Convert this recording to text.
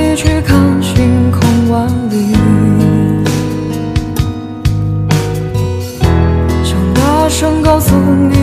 你去看星空万里，想大声告诉你。